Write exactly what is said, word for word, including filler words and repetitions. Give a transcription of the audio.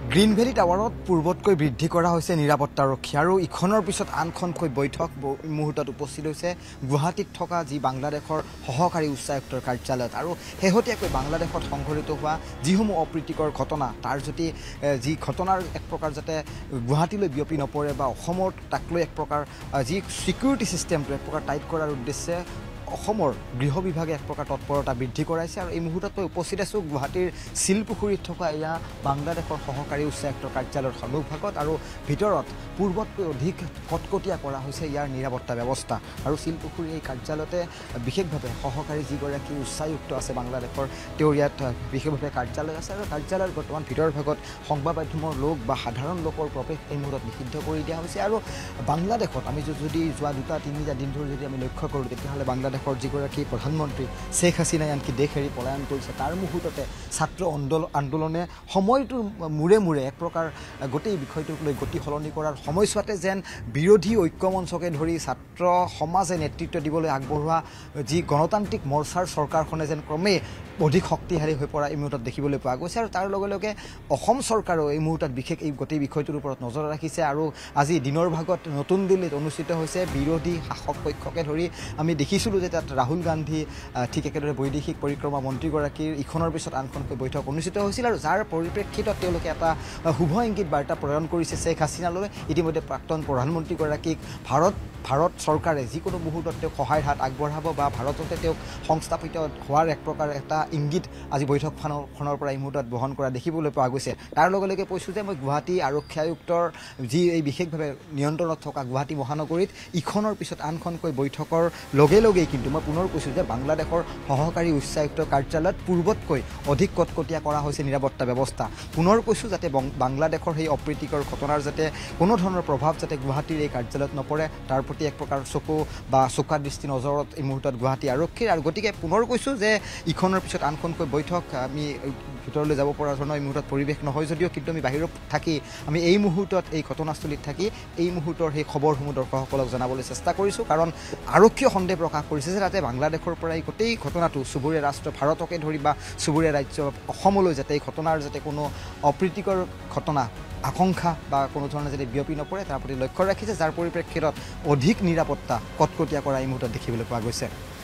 Green valley টাৱাৰত পূৰ্বতকৈ বৃদ্ধি কৰা হৈছে নিৰাপত্তাৰক্ষী আৰু ইখনৰ পিছত আনখনকৈ বৈঠক মুহূৰ্তত উপস্থিত হৈছে গুৱাহাটীত থকা যি বাংলাদেশৰ সহকাৰী উচ্চায়ুক্তৰ কাৰ্যালয়ত আৰু শেহতীয়াকৈ বাংলাদেশত সংঘটিত হোৱা যিসমূহ অপ্ৰীতিকৰ ঘটনা তাৰ যদি যি ঘটনাৰ এক প্ৰকাৰ যাতে গুৱাহাটীলৈ বিয়পি নপৰে বা অসমৰ তাক লৈ এক প্ৰকাৰ যি সিকিউৰিটি সিস্টেমটো এক প্ৰকাৰ টাইট কৰাৰ উদ্দেশ্যে অসমৰ গৃহ বিভাগে এক প্ৰকাৰ তৎপৰতা বৃদ্ধি কৰাইছে আৰু এই মুহূৰ্তত উপস্থিত আছোঁ গুৱাহাটীৰ শিলপুখুৰীত থকা এয়া বাংলাদেশৰ সহকাৰী উচ্চায়ুক্তৰ কাৰ্যালয়ৰ সন্মুখভাগত আৰু ভিতৰত পূৰ্বতকৈ অধিক কটকটীয়া কৰা হৈছে ইয়াৰ নিৰাপত্তা ব্যৱস্থা আৰু শিলপুখুৰীৰ এই কাৰ্যালয়তে বিশেষভাৱে সহকাৰী যিগৰাকী উচ্চায়ুক্ত আছে বাংলাদেশৰ তেওঁৰ ইয়াত বিশেষভাৱে কাৰ্যালয় আছে আৰু কাৰ্যালয়ৰ বৰ্তমান ভিতৰৰ ভাগত সংবাদ মাধ্যমৰ লোক বা সাধাৰণ লোকৰ প্ৰৱেশ এই মুহূৰ্তত নিষিদ্ধ কৰি দিয়া হৈছে আৰু বাংলাদেশত আমি যদি যোৱা দুটা তিনিটা দিন ধৰি যদি আমি লক্ষ্য কৰোঁ তেতিয়াহ'লে বাংলাদেশ যিগৰাকী প্ৰধানমন্ত্ৰী শেখ হাছিনাই আনকি দেশ এৰি পলায়ন কৰিছে তাৰ মুহূৰ্ততে ছাত্ৰ আন্দোলনে সময়টোৰ মূৰে মূৰে এক প্ৰকাৰ গোটেই বিষয়টোক লৈ গতি সলনি কৰাৰ সময়ছোৱাতে যেন বিৰোধী ঐক্যমঞ্চকে ধৰি ছাত্ৰ সমাজে নেতৃত্ব দিবলৈ আগবঢ়োৱা যি গণতান্ত্ৰিক মৰ্চাৰ চৰকাৰখনে যেন ক্ৰমে অধিক শক্তিশালী হৈ পৰা এই মুহূৰ্তত দেখিবলৈ পোৱা গৈছে আৰু তাৰ লগে লগে অসম চৰকাৰেও এই মুহূৰ্তত বিশেষ এই গোটেই বিষয়টোৰ ওপৰত নজৰ ৰাখিছে আৰু আজি দিনৰ ভাগত নতুন দিল্লীত অনুষ্ঠিত হৈছে বিৰোধী শাসক পক্ষকে ধৰি আমি দেখিছিলোঁ যে তাত ৰাহুল গান্ধী ঠিক একেদৰে বৈদেশিক পৰিক্ৰমা মন্ত্ৰীগৰাকীৰ ইখনৰ পিছত আনখনকৈ বৈঠক অনুষ্ঠিত হৈছিল আৰু যাৰ পৰিপ্ৰেক্ষিতত তেওঁলোকে এটা শুভ ইংগিত বাৰ্তা প্ৰেৰণ কৰিছে শেখ হাছিনালৈ ইতিমধ্যে প্ৰাক্তন প্ৰধানমন্ত্ৰীগৰাকীক ভাৰত ভাৰত চৰকাৰে যিকোনো মুহূৰ্তত তেওঁক সহায়ৰ হাত আগবঢ়াব বা ভাৰততে তেওঁক সংস্থাপিত হোৱাৰ এক প্ৰকাৰ এটা ইংগিত আজি বৈঠকখনৰ পৰা এই মুহূৰ্তত বহন কৰা দেখিবলৈ পোৱা গৈছে তাৰ লগে লগে কৈছোঁ যে মই গুৱাহাটী আৰক্ষী আয়ুক্তৰ যি এই বিশেষভাৱে নিয়ন্ত্ৰণত থকা গুৱাহাটী মহানগৰীত ইখনৰ পিছত আনখনকৈ বৈঠকৰ লগে লগেই কিন্তু মই পুনৰ কৈছোঁ যে বাংলাদেশৰ সহকাৰী উচ্চায়ুক্তৰ কাৰ্যালয়ত পূৰ্বতকৈ অধিক কটকটীয়া কৰা হৈছে নিৰাপত্তা ব্যৱস্থা পুনৰ কৈছোঁ যাতে বাংলাদেশৰ সেই অপ্ৰীতিকৰ ঘটনাৰ যাতে কোনো ধৰণৰ প্ৰভাৱ যাতে গুৱাহাটীৰ এই কাৰ্যালয়ত নপৰে তাৰ প্ৰতি এক প্ৰকাৰ চকু বা চোকা দৃষ্টি নজৰত এই মুহূৰ্তত গুৱাহাটী আৰক্ষীৰ আৰু গতিকে পুনৰ কৈছোঁ যে ইখনৰ পিছত আনখনকৈ বৈঠক আমি ভিতৰলৈ যাব পৰা ধৰণৰ এই মুহূৰ্তত পৰিৱেশ নহয় যদিও কিন্তু আমি বাহিৰত থাকি আমি এই মুহূৰ্তত এই ঘটনাস্থলীত থাকি এই মুহূৰ্তৰ সেই খবৰসমূহ দৰ্শকসকলক জনাবলৈ চেষ্টা কৰিছোঁ কাৰণ আৰক্ষীয়ে সন্দেহ প্ৰকাশ কৰিছে যে তাতে বাংলাদেশৰ পৰা এই গোটেই ঘটনাটো চুবুৰীয়া ৰাষ্ট্ৰ ভাৰতকে ধৰি বা চুবুৰীয়া ৰাজ্য অসমলৈ যাতে এই ঘটনাৰ যাতে কোনো অপ্ৰীতিকৰ ঘটনা আকাংক্ষা বা কোনো ধৰণৰ যাতে বিয়পি নপৰে তাৰ প্ৰতি লক্ষ্য ৰাখিছে যাৰ পৰিপ্ৰেক্ষিতত অধিক নিৰাপত্তা কটকটীয়া কৰা এই মুহূৰ্তত দেখিবলৈ পোৱা গৈছে।